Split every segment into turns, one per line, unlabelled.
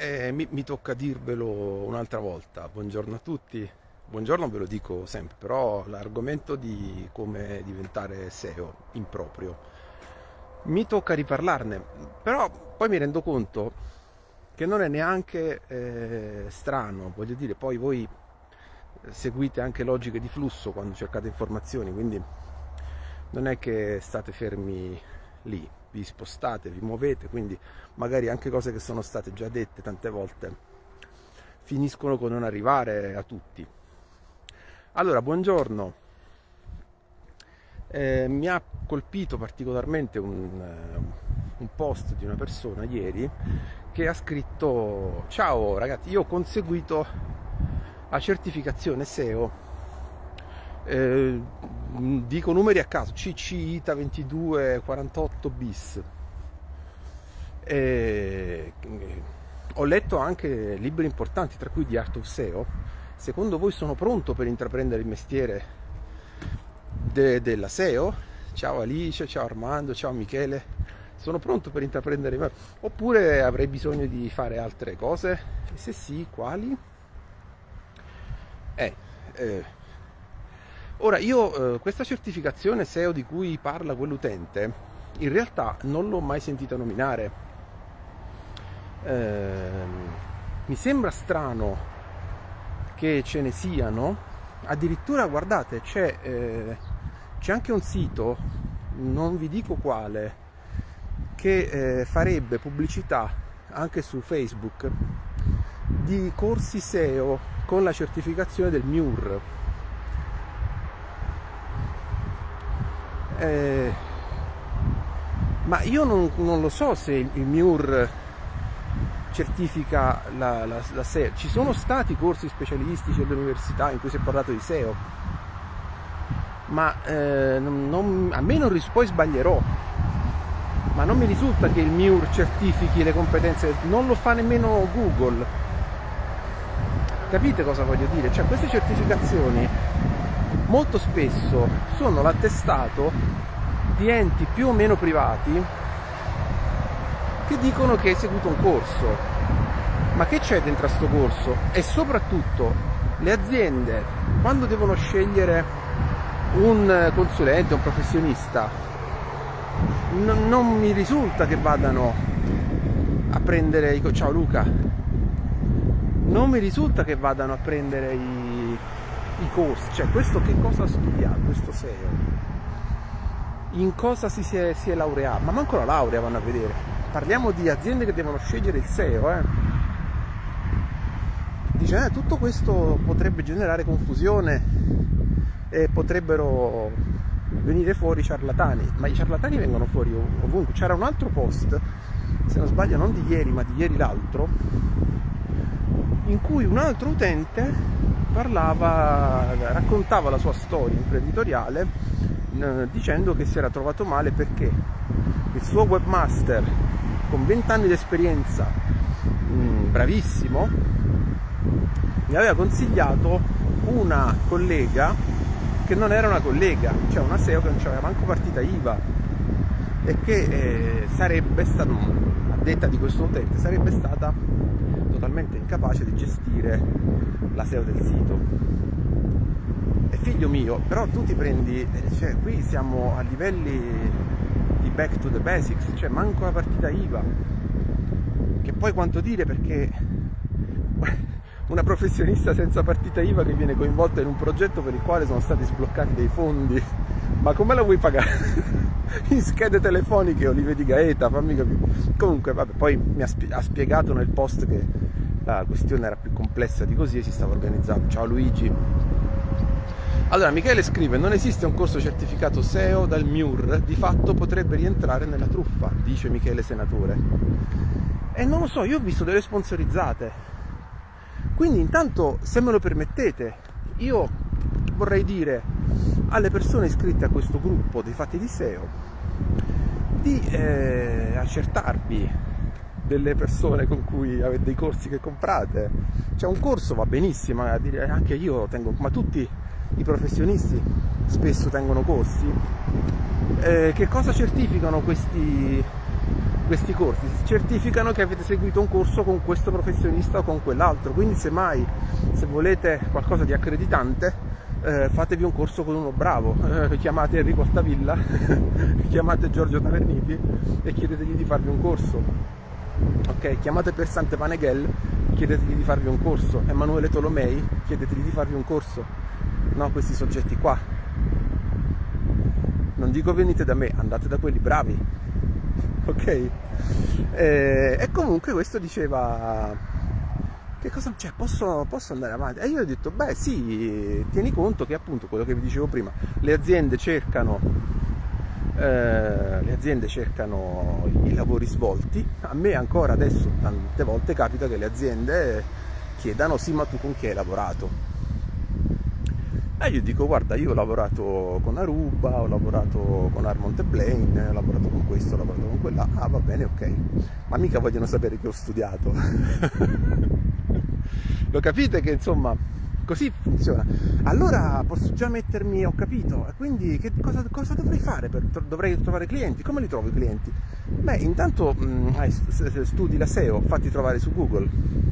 Mi tocca dirvelo un'altra volta. Buongiorno a tutti. Buongiorno ve lo dico sempre, però l'argomento di come diventare SEO in proprio mi tocca riparlarne, però poi mi rendo conto che non è neanche strano, voglio dire, poi voi seguite anche logiche di flusso quando cercate informazioni, quindi non è che state fermi lì, vi spostate, vi muovete, quindi magari anche cose che sono state già dette tante volte finiscono con non arrivare a tutti. Allora, buongiorno. Mi ha colpito particolarmente un post di una persona ieri che ha scritto: ciao ragazzi, io ho conseguito la certificazione SEO, dico numeri a caso, CC ITA 2248 bis. Ho letto anche libri importanti, tra cui The Art of SEO. Secondo voi sono pronto per intraprendere il mestiere della SEO? Ciao Alice, ciao Armando, ciao Michele. Sono pronto per intraprendere, oppure avrei bisogno di fare altre cose? E se sì, quali? Ora io questa certificazione SEO di cui parla quell'utente in realtà non l'ho mai sentita nominare. Mi sembra strano che ce ne siano, addirittura guardate c'è anche un sito, non vi dico quale, che farebbe pubblicità anche su Facebook di corsi SEO con la certificazione del MIUR. Ma io non lo so se il MIUR certifica la SEO. Ci sono stati corsi specialistici all'università in cui si è parlato di SEO, ma a me poi sbaglierò, ma non mi risulta che il MIUR certifichi le competenze, non lo fa nemmeno Google. Capite cosa voglio dire? Cioè, queste certificazioni molto spesso sono l'attestato di enti più o meno privati che dicono che hai seguito un corso. Ma che c'è dentro a sto corso? E soprattutto le aziende, quando devono scegliere un consulente, un professionista, non mi risulta che vadano a prendere ciao Luca, non mi risulta che vadano a prendere i corsi. Cioè, questo che cosa ha studiato, questo SEO? In cosa si è laureato? Ma manco la laurea vanno a vedere. Parliamo di aziende che devono scegliere il SEO, Dice, tutto questo potrebbe generare confusione e potrebbero venire fuori ciarlatani, ma i ciarlatani vengono fuori ovunque. C'era un altro post, se non sbaglio non di ieri ma di ieri l'altro, in cui un altro utente raccontava la sua storia imprenditoriale, dicendo che si era trovato male perché il suo webmaster con 20 anni di esperienza, bravissimo, mi aveva consigliato una collega che non era una collega, cioè una SEO che non c'aveva manco partita IVA e che sarebbe stata, a detta di questo utente, sarebbe stata totalmente incapace di gestire la SEO del sito. E figlio mio, però tu ti prendi, cioè qui siamo a livelli di back to the basics, cioè manco la partita IVA, che poi quanto dire, perché una professionista senza partita IVA che viene coinvolta in un progetto per il quale sono stati sbloccati dei fondi, ma come la vuoi pagare? In schede telefoniche o li vedi Gaeta, fammi capire. Comunque vabbè, poi mi ha spiegato nel post che la questione era più complessa di così e si stava organizzando. Ciao Luigi. Allora Michele scrive: non esiste un corso certificato SEO dal MIUR, di fatto potrebbe rientrare nella truffa, dice Michele Senatore. E non lo so, io ho visto delle sponsorizzate, quindi intanto, se me lo permettete, io vorrei dire alle persone iscritte a questo gruppo dei fatti di SEO di accertarvi delle persone con cui avete dei corsi che comprate. Cioè, un corso va benissimo, anche io tengo, ma tutti i professionisti spesso tengono corsi. Che cosa certificano questi questi corsi certificano che avete seguito un corso con questo professionista o con quell'altro, quindi se volete qualcosa di accreditante, fatevi un corso con uno bravo, chiamate Enrico Stavilla, chiamate Giorgio Taverniti e chiedetegli di farvi un corso, ok? Chiamate Persante Paneghel, chiedetegli di farvi un corso, Emanuele Tolomei, chiedetegli di farvi un corso, no, questi soggetti qua. Non dico venite da me, andate da quelli bravi, ok? E comunque questo diceva, che cosa c'è? Posso andare avanti? E io ho detto, beh sì, tieni conto che appunto quello che vi dicevo prima, le aziende cercano i lavori svolti. A me ancora adesso tante volte capita che le aziende chiedano, sì, ma tu con chi hai lavorato? E io dico, guarda, io ho lavorato con Aruba, ho lavorato con Armond & Blaine, ho lavorato con questo, ho lavorato con quella. Ah, va bene, ok, ma mica vogliono sapere che ho studiato. Lo capite che insomma così funziona? Allora posso già mettermi, ho capito, e quindi cosa dovrei fare? Dovrei trovare clienti? Come li trovo i clienti? Beh, intanto studi la SEO, fatti trovare su Google.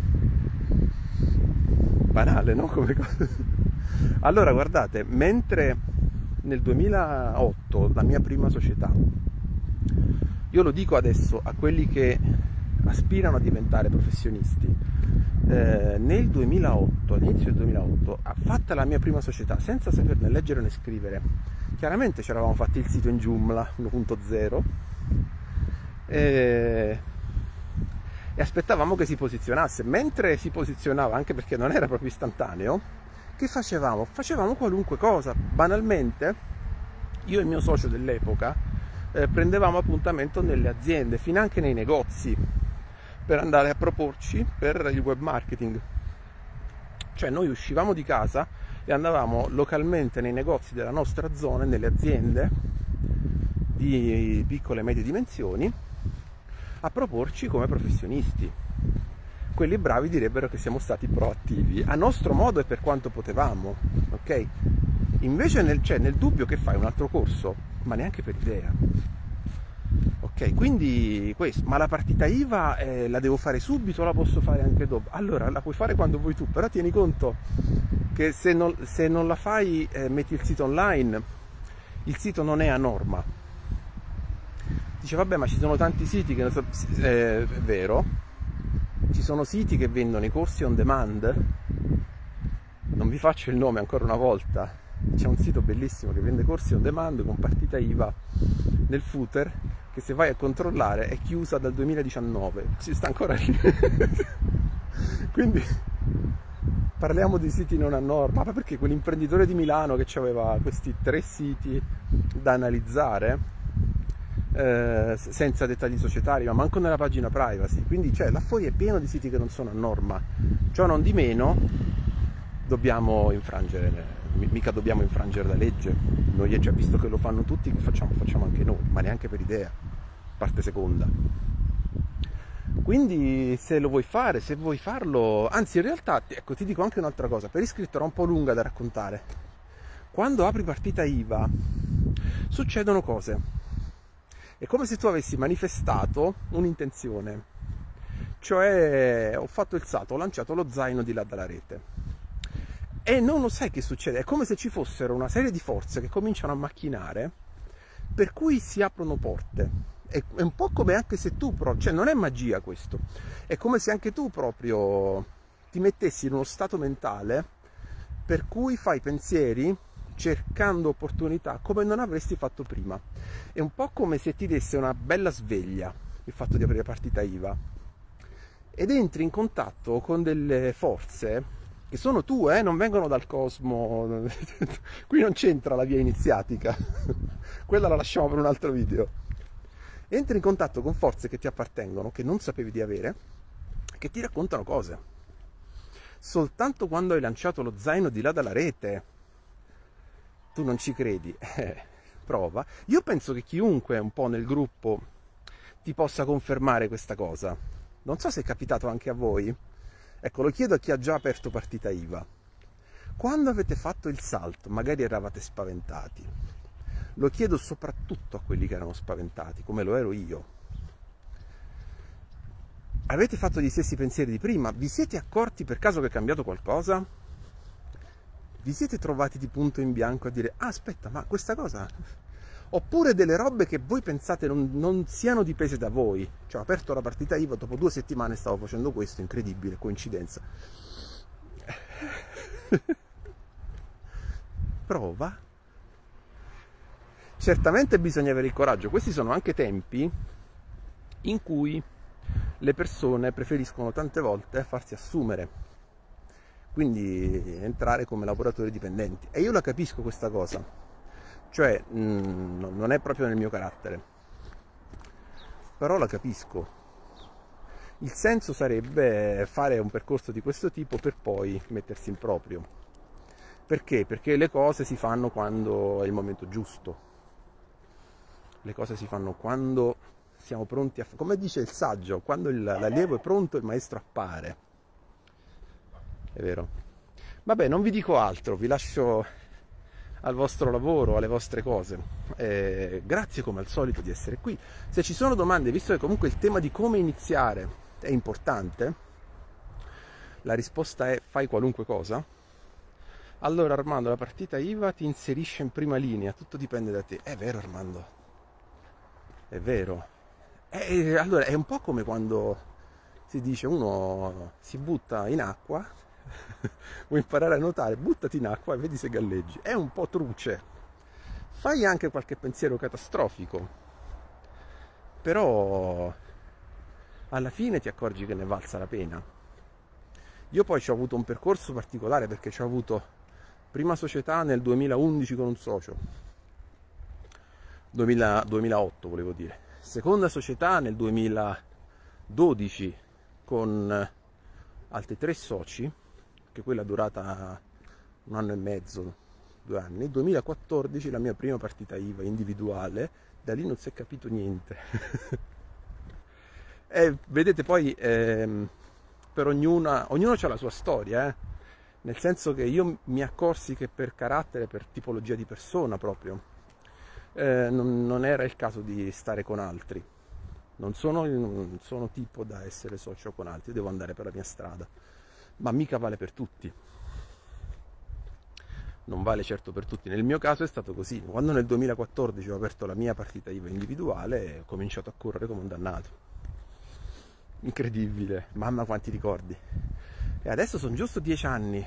Banale, no? Come cosa. Allora guardate, mentre nel 2008 la mia prima società, io lo dico adesso a quelli che aspirano a diventare professionisti, nel 2008, all'inizio del 2008, fatta la mia prima società senza saperne leggere né scrivere. Chiaramente ci eravamo fatti il sito in Joomla 1.0 e aspettavamo che si posizionasse. Mentre si posizionava, anche perché non era proprio istantaneo, che facevamo? Facevamo qualunque cosa. Banalmente, io e il mio socio dell'epoca prendevamo appuntamento nelle aziende, finanche nei negozi, per andare a proporci per il web marketing. Cioè noi uscivamo di casa e andavamo localmente nei negozi della nostra zona, nelle aziende di piccole e medie dimensioni, a proporci come professionisti. Quelli bravi direbbero che siamo stati proattivi, a nostro modo e per quanto potevamo, ok? Invece nel dubbio, che fai? Un altro corso? Ma neanche per idea. Ok, quindi questo, ma la partita IVA la devo fare subito o la posso fare anche dopo? Allora, la puoi fare quando vuoi tu, però tieni conto che se non la fai, metti il sito online, il sito non è a norma. Dice, vabbè, ma ci sono tanti siti che è vero, ci sono siti che vendono i corsi on demand, non vi faccio il nome ancora una volta, c'è un sito bellissimo che vende corsi on demand con partita IVA nel footer, che se vai a controllare è chiusa dal 2019, ci sta ancora lì. Quindi parliamo di siti non a norma, ma perché quell'imprenditore di Milano che aveva questi 3 siti da analizzare, senza dettagli societari, ma manco nella pagina privacy, quindi là fuori è pieno di siti che non sono a norma. Ciò non di meno dobbiamo infrangere, mica dobbiamo infrangere la legge, noi, visto che lo fanno tutti, facciamo anche noi, ma neanche per idea, parte seconda. Quindi se lo vuoi fare, se vuoi farlo, anzi in realtà, ecco, ti dico anche un'altra cosa, per iscritto era un po' lunga da raccontare. Quando apri partita IVA succedono cose, è come se tu avessi manifestato un'intenzione, cioè ho fatto il salto, ho lanciato lo zaino di là dalla rete e non lo sai che succede, è come se ci fossero una serie di forze che cominciano a macchinare, per cui si aprono porte. È un po' come anche se tu, cioè non è magia questo, è come se anche tu proprio ti mettessi in uno stato mentale per cui fai pensieri cercando opportunità come non avresti fatto prima. È un po' come se ti desse una bella sveglia il fatto di aprire partita IVA ed entri in contatto con delle forze che sono tue, non vengono dal cosmo. Qui non c'entra la via iniziatica, quella la lasciamo per un altro video. Entri in contatto con forze che ti appartengono, che non sapevi di avere, che ti raccontano cose. Soltanto quando hai lanciato lo zaino di là dalla rete tu non ci credi, prova. Io penso che chiunque un po' nel gruppo ti possa confermare questa cosa. Non so se è capitato anche a voi. Ecco, lo chiedo a chi ha già aperto partita IVA. Quando avete fatto il salto, magari eravate spaventati. Lo chiedo soprattutto a quelli che erano spaventati, come lo ero io. Avete fatto gli stessi pensieri di prima? Vi siete accorti per caso che è cambiato qualcosa? Vi siete trovati di punto in bianco a dire ah, aspetta, ma questa cosa... Oppure delle robe che voi pensate non siano dipese da voi. Cioè ho aperto la partita IVA, dopo 2 settimane stavo facendo questo, incredibile, coincidenza. Prova. Certamente bisogna avere il coraggio. Questi sono anche tempi in cui le persone preferiscono tante volte farsi assumere, quindi entrare come lavoratori dipendenti. E io la capisco questa cosa, cioè non è proprio nel mio carattere, però la capisco. Il senso sarebbe fare un percorso di questo tipo per poi mettersi in proprio. Perché? Perché le cose si fanno quando è il momento giusto. Le cose si fanno quando siamo pronti a... Come dice il saggio, quando l'allievo è pronto il maestro appare. È vero? Vabbè, non vi dico altro, vi lascio al vostro lavoro, alle vostre cose. Grazie come al solito di essere qui. Se ci sono domande, visto che comunque il tema di come iniziare è importante, la risposta è fai qualunque cosa. Allora Armando, la partita IVA ti inserisce in prima linea, tutto dipende da te. È vero Armando, è vero. Allora è un po' come quando si dice uno si butta in acqua, vuoi imparare a nuotare, buttati in acqua e vedi se galleggi. È un po' truce, fai anche qualche pensiero catastrofico, però alla fine ti accorgi che ne valsa la pena. Io poi ci ho avuto un percorso particolare perché ci ho avuto prima società nel 2011 con un socio, 2008 volevo dire, seconda società nel 2012 con altri 3 soci, che quella è durata 1 anno e mezzo, 2 anni, 2014 la mia prima partita IVA individuale, da lì non si è capito niente. E vedete poi per ognuno ha la sua storia, nel senso che io mi accorsi che per carattere, per tipologia di persona proprio, non era il caso di stare con altri. Non sono tipo da essere socio con altri, devo andare per la mia strada, ma mica vale per tutti. Non vale certo per tutti. Nel mio caso è stato così. Quando nel 2014 ho aperto la mia partita IVA individuale, ho cominciato a correre come un dannato. Incredibile, mamma quanti ricordi. E adesso sono giusto 10 anni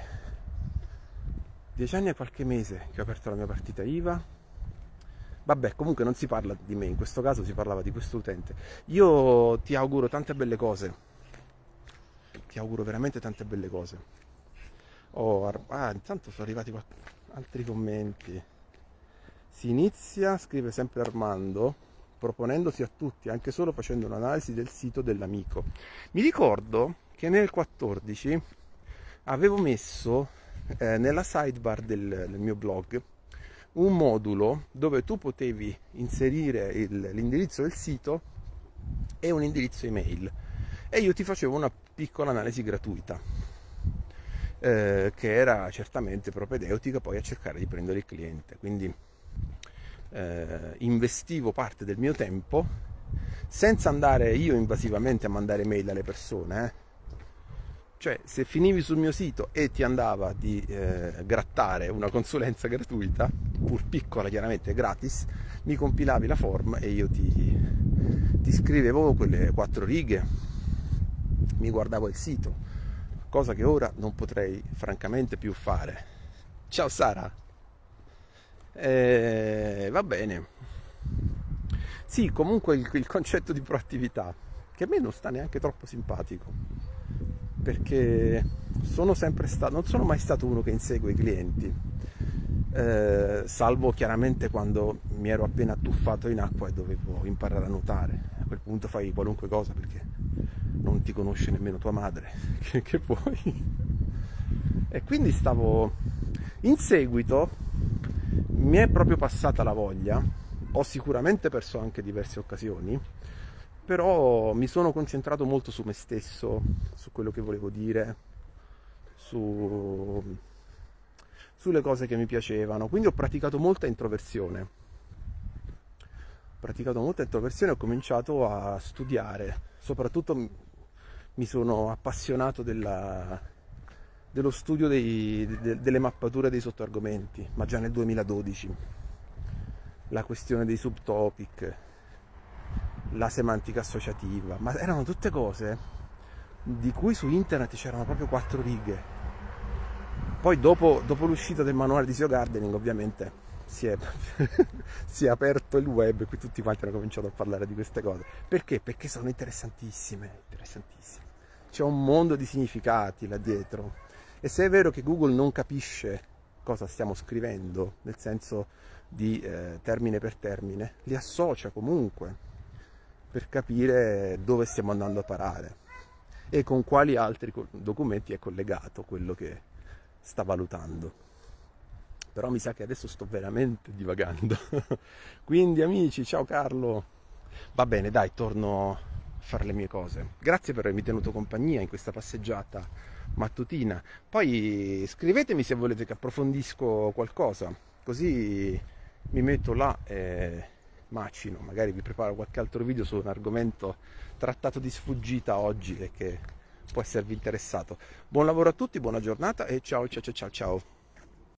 10 anni e qualche mese che ho aperto la mia partita IVA. Vabbè, comunque non si parla di me, in questo caso si parlava di questo utente. Io ti auguro tante belle cose, ti auguro veramente tante belle cose. Intanto sono arrivati altri commenti. Si inizia, scrive sempre Armando, proponendosi a tutti, anche solo facendo un'analisi del sito dell'amico. Mi ricordo che nel 14 avevo messo nella sidebar del mio blog un modulo dove tu potevi inserire l'indirizzo del sito e un indirizzo email, e io ti facevo una piccola analisi gratuita che era certamente propedeutica poi a cercare di prendere il cliente. Quindi investivo parte del mio tempo senza andare io invasivamente a mandare mail alle persone, Cioè, se finivi sul mio sito e ti andava di grattare una consulenza gratuita, pur piccola chiaramente, gratis, mi compilavi la form e io ti scrivevo quelle 4 righe, mi guardavo il sito, cosa che ora non potrei francamente più fare. Ciao Sara! Va bene. Sì, comunque il concetto di proattività, che a me non sta neanche troppo simpatico, perché non sono mai stato uno che insegue i clienti, salvo chiaramente quando mi ero appena tuffato in acqua e dovevo imparare a nuotare. A quel punto fai qualunque cosa perché non ti conosce nemmeno tua madre, che vuoi? E quindi in seguito mi è proprio passata la voglia, ho sicuramente perso anche diverse occasioni, però mi sono concentrato molto su me stesso, su quello che volevo dire, sulle cose che mi piacevano. Quindi ho praticato molta introversione. Ho cominciato a studiare, soprattutto mi sono appassionato dello studio delle mappature dei sottoargomenti, ma già nel 2012. La questione dei subtopic, la semantica associativa, ma erano tutte cose di cui su internet c'erano proprio 4 righe. Poi dopo l'uscita del manuale di SEO Gardening ovviamente si è aperto il web e qui tutti quanti hanno cominciato a parlare di queste cose. Perché? Perché sono interessantissime. C'è un mondo di significati là dietro, e se è vero che Google non capisce cosa stiamo scrivendo, nel senso di termine per termine, li associa comunque per capire dove stiamo andando a parare e con quali altri documenti è collegato quello che sta valutando. Però mi sa che adesso sto veramente divagando. Quindi amici, ciao Carlo. Va bene, dai, torno a fare le mie cose. Grazie per avermi tenuto compagnia in questa passeggiata mattutina. Poi scrivetemi se volete che approfondisco qualcosa, così mi metto là e macino. Magari vi preparo qualche altro video su un argomento trattato di sfuggita oggi e che può esservi interessato. Buon lavoro a tutti, buona giornata e ciao ciao ciao ciao ciao.